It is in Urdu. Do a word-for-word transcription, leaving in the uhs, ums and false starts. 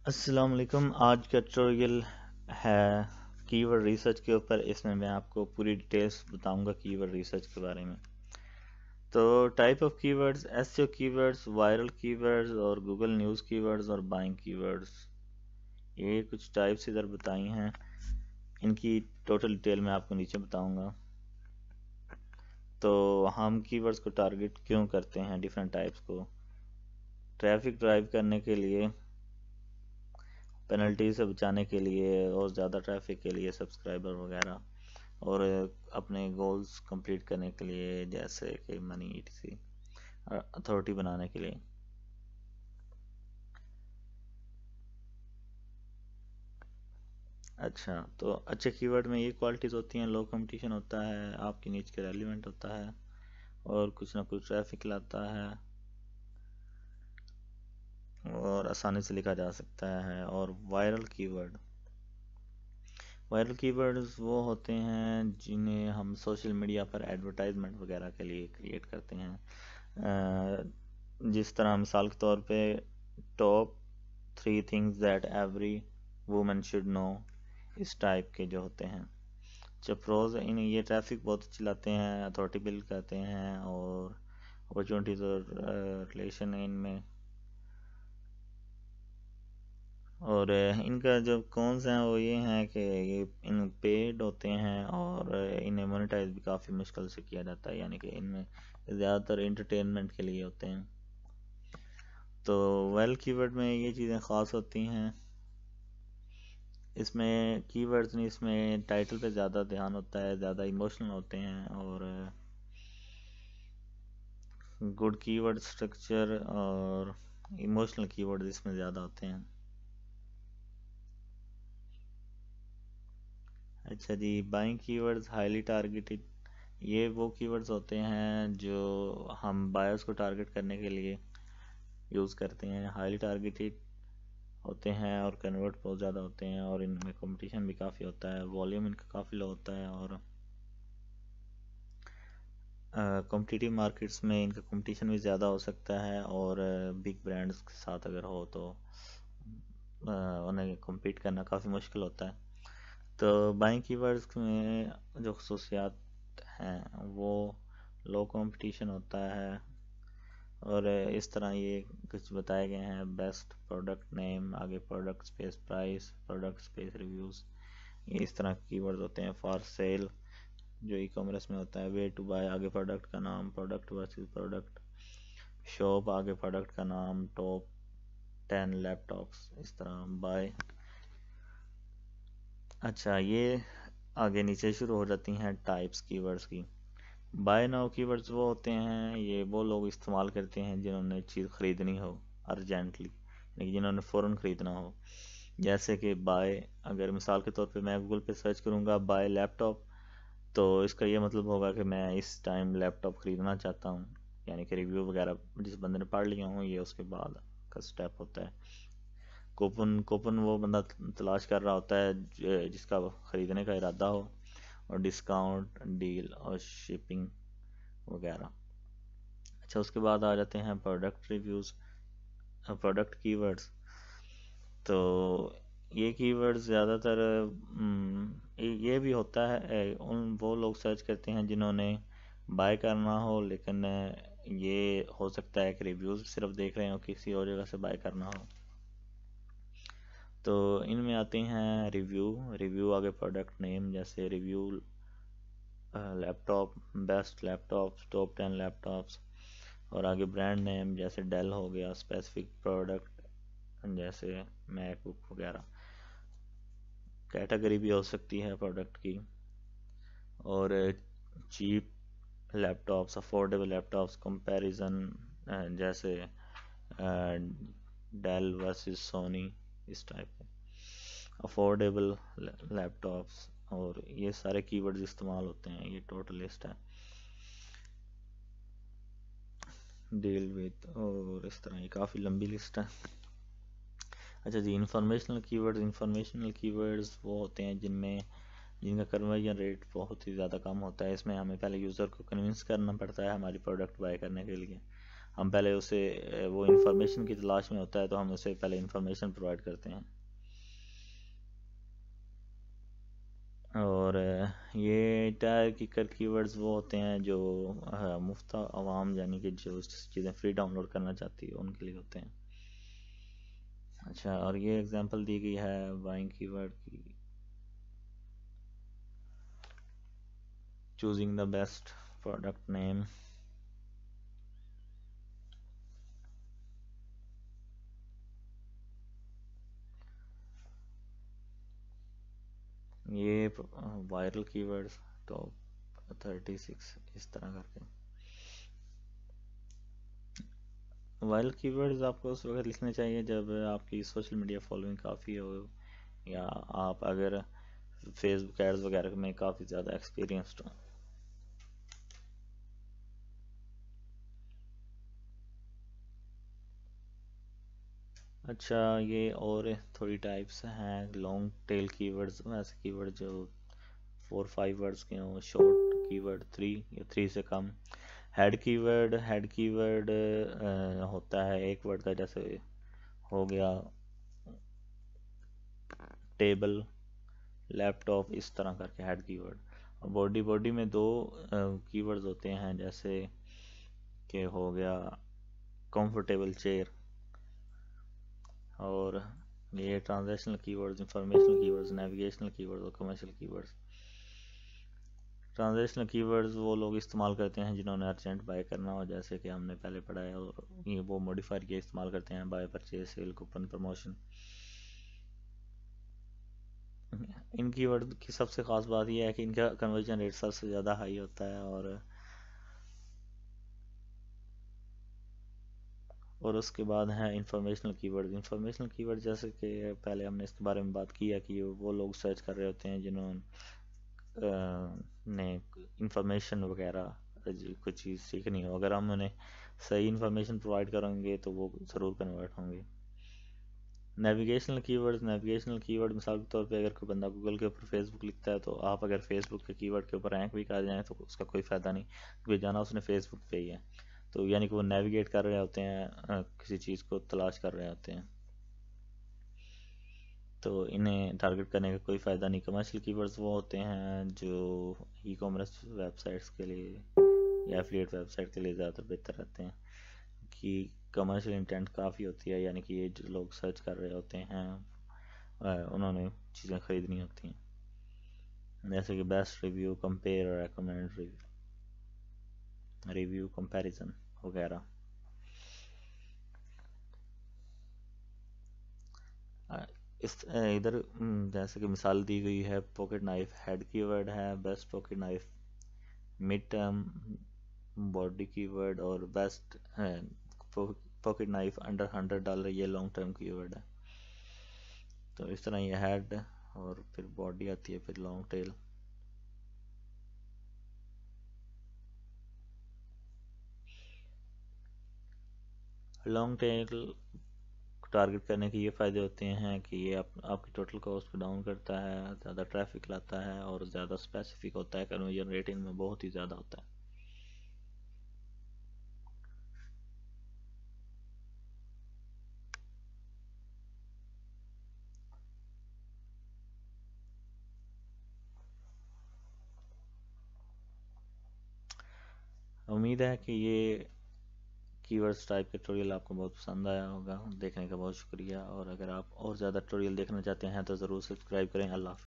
السلام علیکم. آج کا ٹیوٹوریل ہے کی ورڈ ریسرچ کے اوپر. اس میں میں آپ کو پوری ڈیٹیلز بتاؤں گا کی ورڈ ریسرچ کے بارے میں. تو type of keywords: S E O keywords, viral کی ورڈز اور گوگل نیوز کی ورڈز اور بائنگ کی ورڈز. یہ کچھ ٹائپس ادھر بتائی ہیں. ان کی ٹوٹل ڈیٹیل میں آپ کو نیچے بتاؤں گا. تو ہم کی ورڈز کو ٹارگٹ کیوں کرتے ہیں؟ ڈیفرنٹ ٹائپس کو ٹریفک ڈرائیو کرنے کے لیے، پینلٹی سے بچانے کے لیے، اور زیادہ ٹریفک کے لیے، سبسکرائبر وغیرہ، اور اپنے گولز کمپلیٹ کرنے کے لیے جیسے کہ منی ای ٹی سی، اتھارٹی بنانے کے لیے. اچھا، تو اچھے کی ورڈ میں یہ کوالٹیز ہوتی ہیں: لو کمپٹیشن ہوتا ہے، آپ کی نیچ کے ریلیونٹ ہوتا ہے، اور کچھ نہ کچھ ٹریفک لاتا ہے، اور آسانی سے لکھا جا سکتا ہے. اور وائرل کی ورڈ وائرل کی ورڈز وہ ہوتے ہیں جنہیں ہم سوشل میڈیا پر ایڈورٹائزمنٹ وغیرہ کے لیے کریٹ کرتے ہیں. جس طرح مثال کے طور پہ top three things that every woman should know, اس ٹائپ کے جو ہوتے ہیں. چپروز ان یہ ٹریفک بہت اچھی لاتے ہیں، اتھارٹی بل کرتے ہیں، اور اپرچونیٹیز اور ریلیشن ان میں. اور ان کا جو کونس ہیں وہ یہ ہیں کہ یہ ان پیڈ ہوتے ہیں، اور انہیں مونیٹائز بھی کافی مشکل سے کیا جاتا ہے، یعنی کہ ان میں زیادہ تر انٹرٹینمنٹ کے لیے ہوتے ہیں. تو ویل کی ورڈ میں یہ چیزیں خاص ہوتی ہیں. اس میں کی ورڈز نہیں، اس میں ٹائٹل پہ زیادہ دھیان ہوتا ہے، زیادہ ایموشنل ہوتے ہیں، اور گڈ کی ورڈ اسٹرکچر اور ایموشنل کی ورڈز اس میں زیادہ ہوتے ہیں. اچھا جی، buying keywords highly targeted. یہ وہ کی ورڈز ہوتے ہیں جو ہم بائرز کو ٹارگٹ کرنے کے لیے یوز کرتے ہیں. ہائیلی ٹارگیٹڈ ہوتے ہیں اور کنورٹ بہت زیادہ ہوتے ہیں، اور ان میں کمپٹیشن بھی کافی ہوتا ہے، والیوم ان کا کافی لو ہوتا ہے، اور کمپٹیٹیو مارکیٹس میں ان کا کمپٹیشن بھی زیادہ ہو سکتا ہے، اور بگ برانڈز کے ساتھ اگر ہو تو انہیں کمپیٹ کرنا کافی مشکل ہوتا ہے. تو بائنگ کی ورڈز میں جو خصوصیات ہیں وہ لو کمپٹیشن ہوتا ہے، اور اس طرح یہ کچھ بتائے گئے ہیں: بیسٹ پروڈکٹ نیم، آگے product space price, product space reviews. یہ اس طرح کی ورڈز ہوتے ہیں. فار سیل جو ای کامرس میں ہوتا ہے. وے ٹو بائی، آگے پروڈکٹ کا نام، پروڈکٹ ورسز پروڈکٹ. شاپ، آگے پروڈکٹ کا نام، ٹاپ ٹین لیپ ٹاپس. اس طرح بائی. اچھا، یہ آگے نیچے شروع ہو جاتی ہیں ٹائپس کی ورڈز کی. بائی ناؤ کی ورڈز وہ ہوتے ہیں، یہ وہ لوگ استعمال کرتے ہیں جنہوں نے چیز خریدنی ہو ارجنٹلی، یعنی جنہوں نے فوراً خریدنا ہو. جیسے کہ بائی، اگر مثال کے طور پہ میں گوگل پہ سرچ کروں گا بائی لیپ ٹاپ، تو اس کا یہ مطلب ہوگا کہ میں اس ٹائم لیپ ٹاپ خریدنا چاہتا ہوں، یعنی کہ ریویو وغیرہ جس بندے نے پڑھ لیا ہوں، یہ اس کے بعد کا سٹیپ ہوتا ہے. کوپن کوپن وہ بندہ تلاش کر رہا ہوتا ہے جس کا خریدنے کا ارادہ ہو، اور ڈسکاؤنٹ، ڈیل اور شپنگ وغیرہ. اچھا، اس کے بعد آ جاتے ہیں product reviews, product keywords. تو یہ کی ورڈز زیادہ تر یہ بھی ہوتا ہے، ان وہ لوگ سرچ کرتے ہیں جنہوں نے بائی کرنا ہو، لیکن یہ ہو سکتا ہے کہ ریویوز صرف دیکھ رہے ہوں، کسی اور جگہ سے بائی کرنا ہو. تو ان میں آتے ہیں ریویو ریویو آگے پروڈکٹ نیم، جیسے review laptop, best laptops, top ten laptops. اور آگے برانڈ نیم جیسے ڈیل ہو گیا، اسپیسیفک پروڈکٹ جیسے میک بک وغیرہ. کیٹیگری بھی ہو سکتی ہے پروڈکٹ کی. اور cheap laptops, affordable laptops, comparison جیسے ڈیل ورسز سونی، اس ٹائپ کے افورڈیبل لیپ ٹاپس. اور یہ سارے کی ورڈز استعمال ہوتے ہیں. یہ ٹوٹل لسٹ ہے. ڈیل وتھ، اور اس طرح یہ کافی لمبی لسٹ ہے. اچھا جی، انفارمیشنل کی ورڈز. انفارمیشنل کی ورڈز وہ ہوتے ہیں جن میں جن کا کنورژن ریٹ بہت ہی زیادہ کم ہوتا ہے. اس میں ہمیں پہلے یوزر کو کنونس کرنا پڑتا ہے ہماری پروڈکٹ بائی کرنے کے لیے. ہم پہلے اسے وہ انفارمیشن کی تلاش میں ہوتا ہے تو ہم اسے پہلے انفارمیشن پرووائڈ کرتے ہیں. اور یہ ٹائر کیکر کی ورڈز وہ ہوتے ہیں جو مفت عوام یعنی کہ جو چیزیں فری ڈاؤن لوڈ کرنا چاہتی ہے ان کے لیے ہوتے ہیں. اچھا، اور یہ ایگزامپل دی گئی ہے بائنگ کی ورڈ کی. Choosing the best product name. یہ وائرل کی ورڈز ٹاپ تھرٹی سکس اس طرح کر کے. وائرل کی ورڈز آپ کو اس وقت لکھنے چاہیے جب آپ کی سوشل میڈیا فالوئنگ کافی ہو، یا آپ اگر فیس بک ایڈز وغیرہ میں کافی زیادہ ایکسپیرینسڈ ہوں. اچھا، یہ اور تھوڑی ٹائپس ہیں لانگ ٹیل کی ورڈز، ایسے کی ورڈ جو فور فائیو ورڈز کے ہوں. شارٹ کی ورڈ تھری یا تھری سے کم. Head key word head key word ہوتا ہے ایک ورڈ کا، جیسے ہو گیا ٹیبل، لیپ ٹاپ، اس طرح کر کے head key word. Body body میں دو کی ورڈز ہوتے ہیں، جیسے کہ ہو گیا کمفرٹیبل چیئر. اور یہ ٹرانزیکشنل کی ورڈز، انفارمیشنل کی ورڈز، نیویگیشنل کی ورڈز اور commercial key words. Transactional key words وہ لوگ استعمال کرتے ہیں جنہوں نے ارجنٹ بائی کرنا ہو، جیسے کہ ہم نے پہلے پڑھا ہے، اور یہ وہ موڈیفائر کے استعمال کرتے ہیں: buy, purchase, sale, coupon, promotion. ان کی ورڈ کی سب سے خاص بات یہ ہے کہ ان کا کنورژن ریٹ سب سے زیادہ ہائی ہوتا ہے. اور اور اس کے بعد ہیں انفارمیشنل کی ورڈ. انفارمیشنل کی ورڈ جیسے کہ پہلے ہم نے اس کے بارے میں بات کی ہے کہ وہ لوگ سرچ کر رہے ہوتے ہیں جنہوں نے انفارمیشن وغیرہ کچھ چیز سیکھنی ہو. اگر ہم انہیں صحیح انفارمیشن پرووائڈ کریں گے تو وہ ضرور کنورٹ ہوں گے. نیویگیشنل کی ورڈ نیویگیشنل کی ورڈ مثال کے طور پہ اگر کوئی بندہ گوگل کے اوپر فیس بک لکھتا ہے تو آپ اگر فیس بک کے کی ورڈ کے اوپر رینک بھی کر جائیں تو اس کا کوئی فائدہ نہیں، کیونکہ جانا اس نے فیس بک پہ ہی ہے. تو یعنی کہ وہ نیویگیٹ کر رہے ہوتے ہیں، کسی چیز کو تلاش کر رہے ہوتے ہیں، تو انہیں ٹارگٹ کرنے کا کوئی فائدہ نہیں. کمرشل کی ورڈز وہ ہوتے ہیں جو ای کامرس ویب سائٹس کے لیے یا ایفیلیٹ ویب سائٹ کے لیے زیادہ بہتر رہتے ہیں، کہ کمرشل انٹینٹ کافی ہوتی ہے، یعنی کہ یہ جو لوگ سرچ کر رہے ہوتے ہیں انہوں نے چیزیں خریدنی ہوتی ہیں، جیسے کہ بیسٹ ریویو، کمپیئر اور ریکمینڈ ریویو ریویو کمپیریزن وغیرہ. اس ادھر جیسے کہ مثال دی گئی ہے pocket knife head key word ہے، best pocket knife mid term body key word, اور best pocket knife under hundred dollar یہ لانگ ٹرم کی ورڈ ہے. تو اس طرح یہ ہیڈ اور پھر باڈی آتی ہے، پھر long tail. Long tail target کرنے کے یہ فائدے ہوتے ہیں کہ یہ آپ کی ٹوٹل کاسٹ کو ڈاؤن کرتا ہے، زیادہ ٹریفک لاتا ہے، اور زیادہ اسپیسیفک ہوتا ہے، کنورژن ریٹ ان میں بہت ہی زیادہ ہوتا ہے. امید ہے کہ یہ کی ورڈز ٹائپ کے ٹیوٹوریل آپ کو بہت پسند آیا ہوگا. دیکھنے کا بہت شکریہ، اور اگر آپ اور زیادہ ٹیوٹوریل دیکھنا چاہتے ہیں تو ضرور سبسکرائب کریں. اللہ حافظ.